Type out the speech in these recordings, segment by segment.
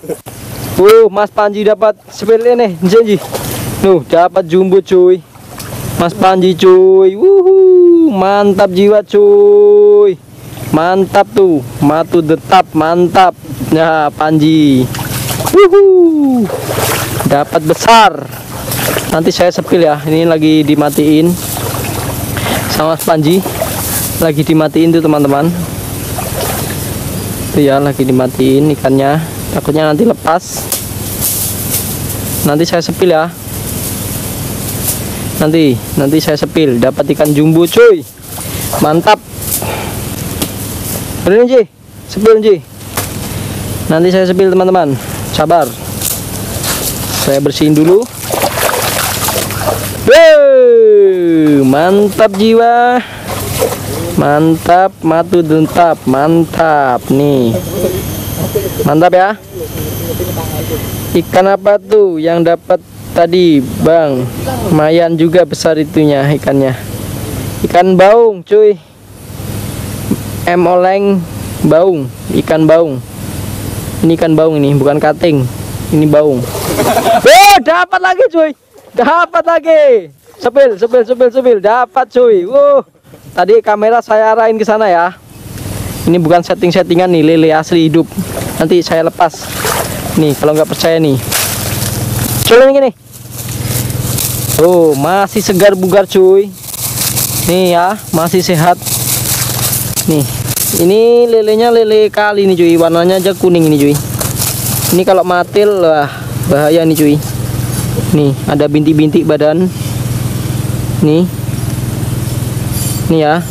Mas Panji dapat sepele nih, janji. Dapat jumbo cuy. Mas Panji cuy. Mantap jiwa cuy. Mantap tuh. Matu detap, mantap. Ya, Panji. Dapat besar. Nanti saya sepil ya. Ini lagi dimatiin sama Mas Panji. Lagi dimatiin tuh teman-teman. Tuh ya, lagi dimatiin ikannya. Takutnya nanti lepas. Nanti saya sepil ya. Nanti saya sepil. Dapat ikan jumbo cuy. Mantap. Ini Ji, sepil Ji. Nanti saya sepil teman-teman. Sabar. Saya bersihin dulu. Mantap jiwa. Mantap, matu dentap, mantap nih. Mantap ya. Ikan apa tuh yang dapat tadi, Bang? Lumayan juga besar itunya ikannya. Ikan baung, cuy. Oleng baung, ikan baung. Ini ikan baung ini, bukan kating. Ini baung. Dapat lagi, cuy. Dapat lagi. Sepil. Dapat, cuy. Tadi kamera saya arahin ke sana ya. Ini bukan setting-settingan nih, lele asli hidup. Nanti saya lepas. Nih, kalau nggak percaya nih. Coba gini. Masih segar bugar cuy. Nih ya, masih sehat. Nih, ini lelenya lele kali nih cuy. Warnanya aja kuning ini cuy. Ini kalau matil lah bahaya nih cuy. Nih, ada bintik-bintik badan. Nih ya.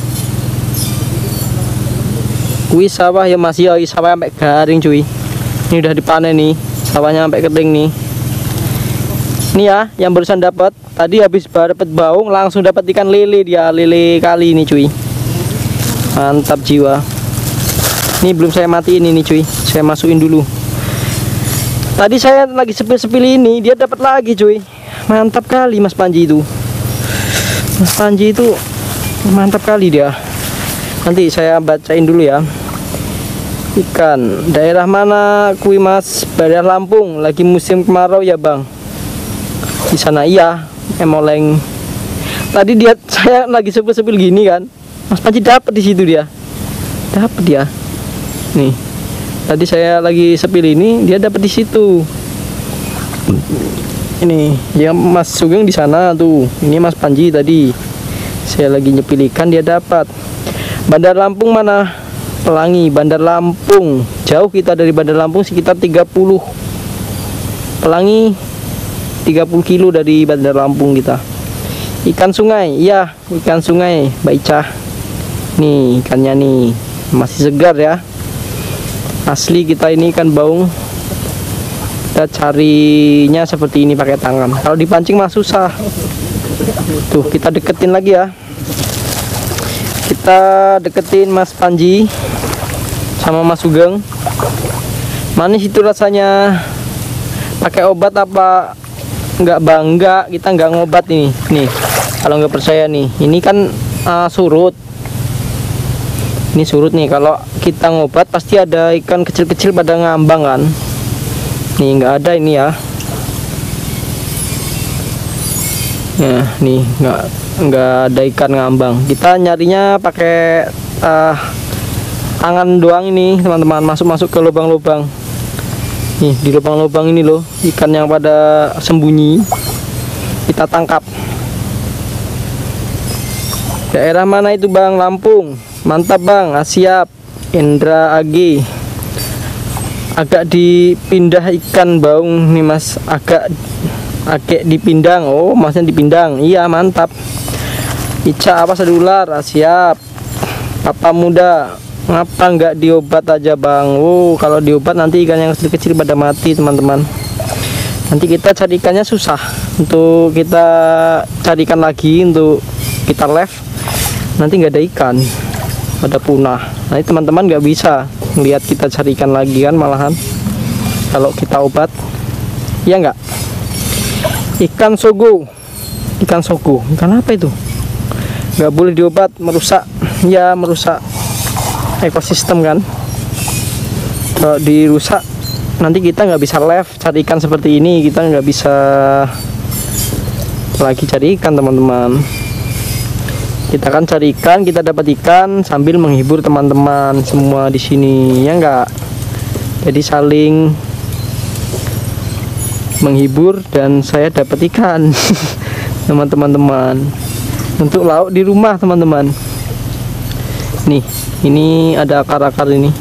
Wih, sawah ya masih ya, sawah sampai garing cuy. Ini udah dipanen nih, sawahnya sampai kering nih. Ini ya, yang barusan dapat. Tadi habis dapat baung, langsung dapat ikan lele dia, lele kali ini cuy. Mantap jiwa. Ini belum saya matiin ini cuy. Saya masukin dulu. Tadi saya lagi sepil-sepil ini, dia dapat lagi cuy. Mantap kali Mas Panji itu. Mas Panji itu mantap kali dia. Nanti saya bacain dulu ya. Ikan daerah mana kui Mas? Daerah Lampung. Lagi musim kemarau ya Bang. Di sana iya. Oleng. Tadi dia saya lagi sepil-sepil gini kan. Mas Panji dapat di situ dia. Dapat dia. Nih. Tadi saya lagi sepil ini, dia dapat di situ. Ini yang Mas Sugeng di sana tuh. Ini Mas Panji tadi. Saya lagi nyepil ikan, dia dapat. Bandar Lampung mana? Pelangi, Bandar Lampung. Jauh kita dari Bandar Lampung sekitar 30. Pelangi 30 kilo dari Bandar Lampung kita. Ikan sungai, iya, ikan sungai, Mbak Ica. Nih ikannya nih, masih segar ya. Asli kita ini ikan baung. Kita carinya seperti ini pakai tangan. Kalau dipancing mah susah. Tuh, kita deketin lagi ya. Kita deketin Mas Panji sama Mas Sugeng. Manis itu rasanya. Pakai obat apa enggak Bang? Enggak, kita enggak ngobat ini. Nih, kalau nggak percaya nih, ini kan surut. Ini surut nih. Kalau kita ngobat pasti ada ikan kecil-kecil pada ngambang kan. Nih nggak ada ini ya. Nah, nih nggak ada ikan ngambang. Kita nyarinya pakai tangan doang ini teman-teman. Masuk ke lubang-lubang. Nih di lubang-lubang ini loh ikan yang pada sembunyi. Kita tangkap. Daerah mana itu Bang? Lampung. Mantap Bang. Siap. Indra Agi. Agak dipindah ikan baung nih Mas. Agak dipindang. Oh, Masnya dipindang. Iya, mantap. Ica apa selular? Siap. Papa muda. Ngapa nggak diobat aja Bang? Oh, kalau diobat nanti ikan yang kecil-kecil pada mati teman-teman. Nanti kita cari ikannya susah. Untuk kita carikan lagi, untuk kita live, nanti nggak ada ikan, pada punah. Nanti teman-teman nggak bisa ngelihat kita cari ikan lagi kan, malahan kalau kita obat. Ya nggak? Ikan sogo. Ikan sogo. Ikan apa itu? Nggak boleh diobat, merusak. Ya, merusak ekosistem kan. Kalau dirusak nanti kita nggak bisa live cari ikan seperti ini, kita nggak bisa lagi cari ikan teman-teman. Kita kan cari ikan, kita dapat ikan sambil menghibur teman-teman semua di sini, ya enggak? Jadi saling menghibur dan saya dapat ikan sama teman-teman untuk lauk di rumah teman-teman. Nih, ini ada akar-akar ini.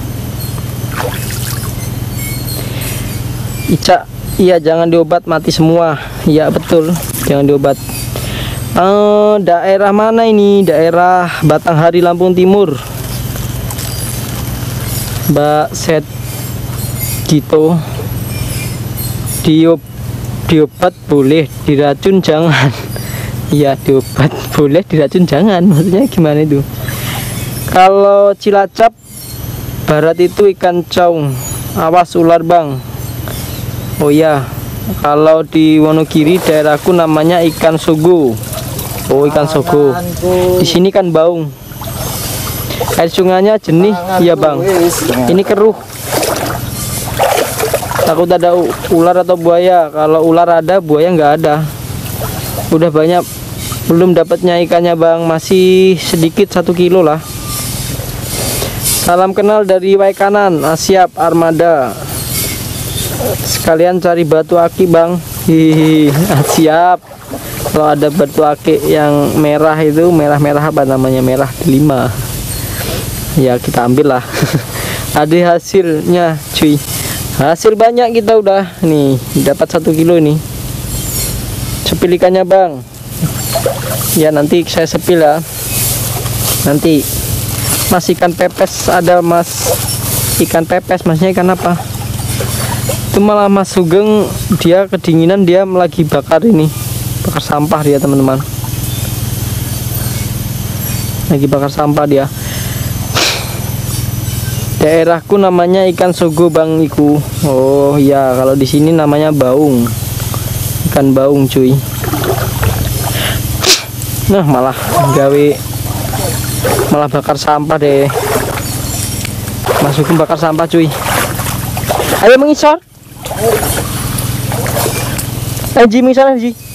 Ica, iya jangan diobat mati semua. Iya betul, jangan diobat. Daerah mana ini? Daerah Batanghari, Lampung Timur. Mbak Set gitu. Diobat boleh, diracun jangan. Iya, diobat boleh, diracun jangan. Maksudnya gimana itu? Kalau Cilacap barat itu ikan caung. Awas ular, Bang. Oh iya, kalau di Wonogiri daerahku namanya ikan sogo. Oh, ikan sogo. Di sini kan baung. Air sungainya jernih, iya Bang. Ini keruh. Takut ada ular atau buaya. Kalau ular ada, buaya nggak ada. Udah banyak, belum dapatnya ikannya Bang. Masih sedikit, 1 kilo lah. Salam kenal dari Waikanan, Siap Armada. Sekalian cari batu aki Bang. Hihihi, siap. Kalau ada batu akik yang merah itu, merah-merah apa namanya, merah delima, ya kita ambil lah. Ada hasilnya cuy, hasil banyak kita udah nih, dapat 1 kilo ini. Sepil ikannya Bang, ya nanti saya sepil ya. Nanti Mas ikan pepes ada Mas, ikan pepes, masnya ikan apa itu? Malah Mas Sugeng dia kedinginan, dia lagi bakar ini, bakar sampah dia teman-teman, lagi bakar sampah dia. Daerahku namanya ikan sogo Bang iku. Oh iya, kalau di sini namanya baung, ikan baung cuy. Nah malah gawe, malah bakar sampah deh. Masukin bakar sampah cuy. Ayo mengisor. Ji mengisor Ji.